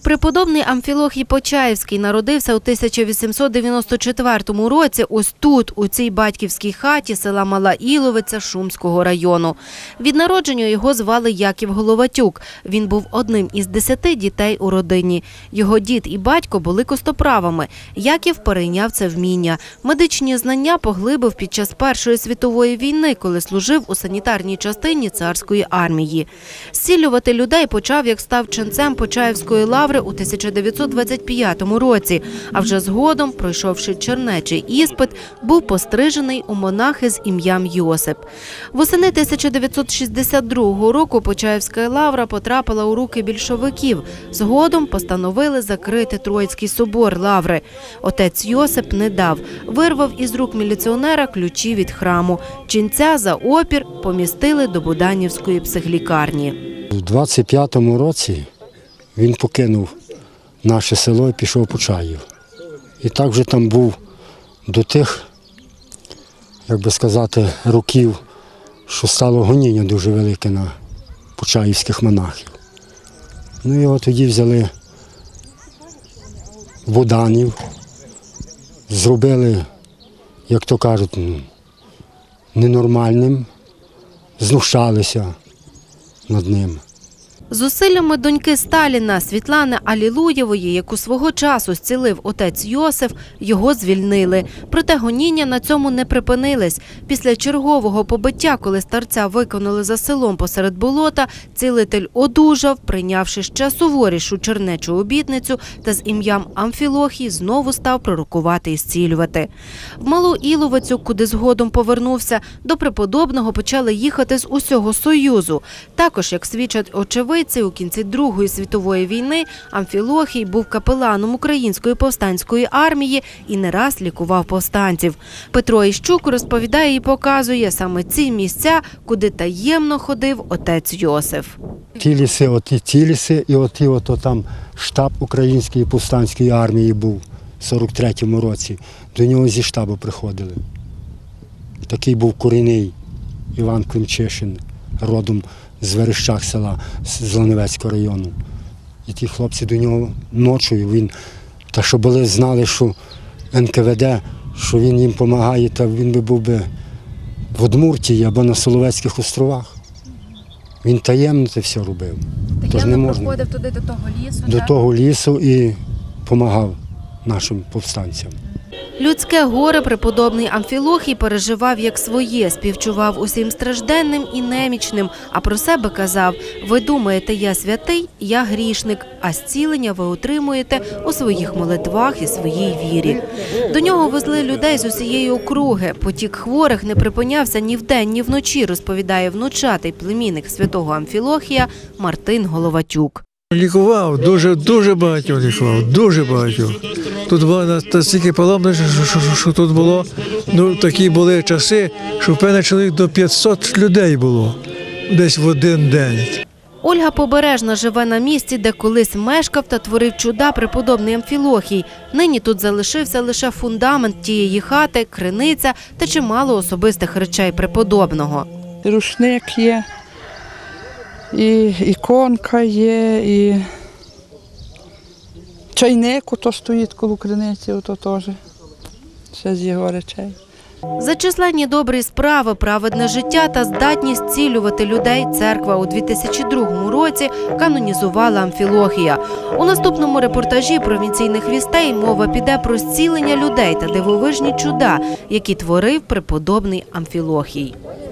Преподобний Амфілохій Почаївський народився у 1894 році ось тут, у цій батьківській хаті села Мала Іловиця Шумського району. Від народження його звали Яків Головатюк. Він був одним із 10 дітей у родині. Його дід і батько були костоправами. Яків перейняв це вміння. Медичні знання поглибив під час Першої світової війни, коли служив у санітарній частині царської армії. Зцілювати людей почав, як став ченцем Почаївської лаври у 1925 році, а вже згодом, пройшовши чернечий іспит, був пострижений у монахи з ім'ям Йосип. Восени 1962 року Почаївська лавра потрапила у руки більшовиків. Згодом постановили закрити Троїцький собор лаври. Отець Йосип не дав. Вирвав із рук міліціонера ключі від храму. Ченця за опір помістили до Буданівської психлікарні. У 25-му році він покинув наше село і пішов в Почаїв. І так вже там був до тих, як би сказати, років, що стало гоніння дуже велике на почаївських монахів. Ну, його тоді взяли в Буданів, зробили, як то кажуть, ненормальним, знущалися над ним. Зусиллями доньки Сталіна Світлани Алілуєвої, яку свого часу зцілив отець Йосиф, його звільнили. Проте гоніння на цьому не припинились. Після чергового побиття, коли старця виконали за селом посеред болота, цілитель одужав, прийнявши ще суворішу чернечу обітницю та з ім'ям Амфілохій знову став пророкувати і зцілювати. В Малу Іловицю, куди згодом повернувся, до преподобного почали їхати з усього Союзу. Також, як свідчать очевидці, у кінці Другої світової війни Амфілохій був капеланом Української повстанської армії і не раз лікував повстанців. Петро Іщук розповідає і показує саме ці місця, куди таємно ходив отець Йосиф. Ті ліси, і там штаб Української повстанської армії був в 43-му році. До нього зі штабу приходили. Такий був корінний Іван Климчишин, родом з Верещак села, з Ланевецького району. І ті хлопці до нього ночою, та що були, знали, що НКВД, що він їм допомагає, та він би був би в Удмуртії або на Соловецьких островах. Він таємно це все робив. Таємно проходив туди до того лісу? До того лісу і допомагав нашим повстанцям. Людське горе преподобний Амфілохій переживав як своє, співчував усім стражденним і немічним, а про себе казав: «Ви думаєте, я святий, я грішник, а зцілення ви отримуєте у своїх молитвах і своїй вірі». До нього везли людей з усієї округи. Потік хворих не припинявся ні вдень, ні вночі, розповідає внучатий племінник святого Амфілохія Мартин Головатюк. Лікував, дуже багатьох лікував, дуже багатьох. Тут було настільки паломно, що тут було, такі були часи, що впевнений чоловік до 500 людей було десь в один день. Ольга Побережна живе на місці, де колись мешкав та творив чуда преподобний Амфілохій. Нині тут залишився лише фундамент тієї хати, криниця та чимало особистих речей преподобного. Рушник є. І іконка є, і чайник ото стоїть коло криниці, ото теж, все з його речей. За численні добрі справи, праведне життя та здатність зцілювати людей церква у 2002 році канонізувала Амфілохія. У наступному репортажі «Провінційних вістей» мова піде про зцілення людей та дивовижні чуда, які творив преподобний Амфілохій.